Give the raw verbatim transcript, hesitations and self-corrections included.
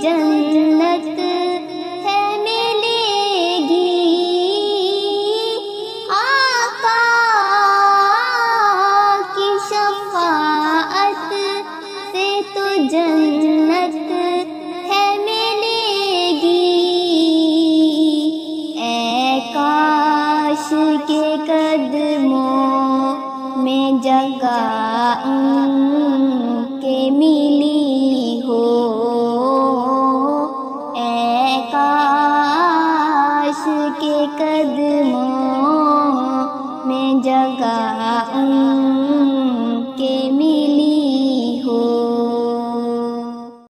जन्नत है मिलेगी। आका की शफाअत से तो जन्नत है मिलेगी। ऐ काश के कदमों में जगह उनके मिली हो। ऐ काश के कदमों में जगह